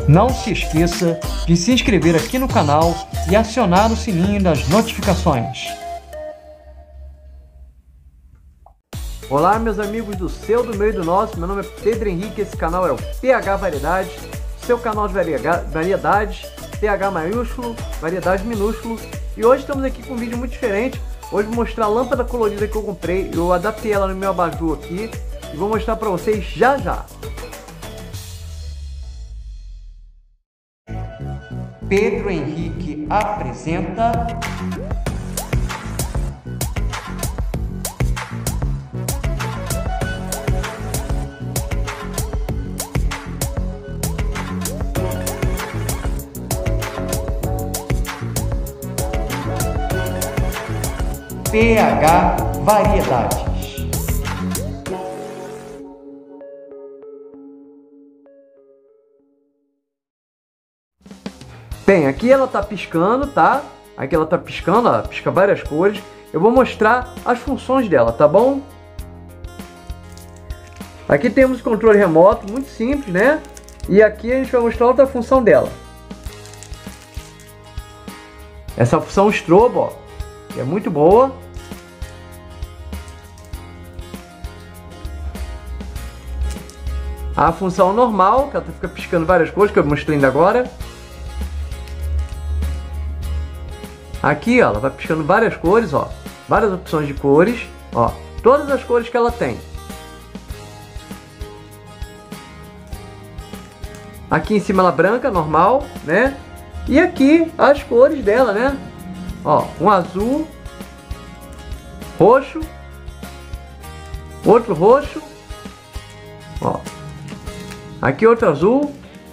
Não se esqueça de se inscrever aqui no canal e acionar o sininho das notificações. Olá, meus amigos do seu, do meu e do nosso. Meu nome é Pedro Henrique, esse canal é o PH Variedades, seu canal de variedades, PH maiúsculo, variedade minúsculo. E hoje estamos aqui com um vídeo muito diferente. Hoje vou mostrar a lâmpada colorida que eu comprei. Eu adaptei ela no meu abajur aqui e vou mostrar para vocês já já. Pedro Henrique apresenta PH Variedades. Bem, aqui ela tá piscando, tá? Aqui ela tá piscando, ó, pisca várias cores. Eu vou mostrar as funções dela, tá bom? Aqui temos o controle remoto, muito simples, né? E aqui a gente vai mostrar outra função dela. Essa função strobo, ó, que é muito boa. A função normal, que ela fica piscando várias cores, que eu mostrei ainda agora. Aqui, ó, ela vai piscando várias cores, ó, várias opções de cores, ó, todas as cores que ela tem. Aqui em cima ela branca, normal, né? E aqui as cores dela, né? Ó, um azul, roxo, outro roxo, ó. Aqui outro azul,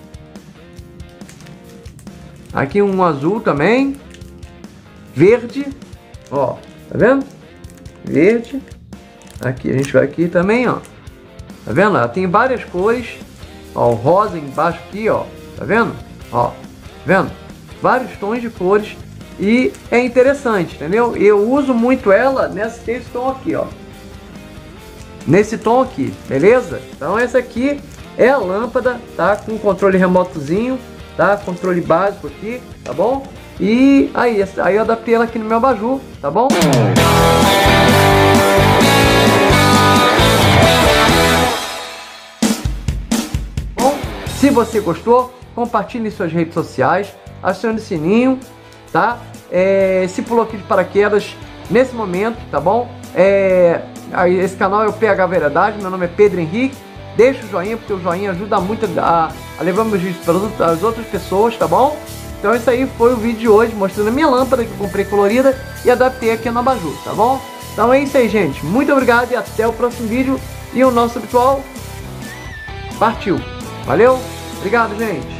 aqui um azul também. Verde, ó, tá vendo? Verde. Aqui, a gente vai aqui também, ó. Tá vendo? Ela tem várias cores. Ó, o rosa embaixo aqui, ó. Tá vendo? Ó, tá vendo? Vários tons de cores. E é interessante, entendeu? Eu uso muito ela nesse tom aqui, ó. Nesse tom aqui, beleza? Então essa aqui é a lâmpada, tá? Com controle remotozinho, tá? Controle básico aqui, tá bom? E aí eu adaptei ela aqui no meu abajur, tá bom? Bom, se você gostou, compartilhe em suas redes sociais, acione o sininho, tá? Se pulou aqui de paraquedas nesse momento, tá bom? Esse canal é o PH Variedades, meu nome é Pedro Henrique. Deixa o joinha, porque o joinha ajuda muito a levar meus vídeos para as outras pessoas, tá bom? Então isso aí foi o vídeo de hoje, mostrando a minha lâmpada que eu comprei colorida e adaptei aqui no abajur, tá bom? Então é isso aí, gente. Muito obrigado e até o próximo vídeo. E o nosso habitual partiu. Valeu? Obrigado, gente.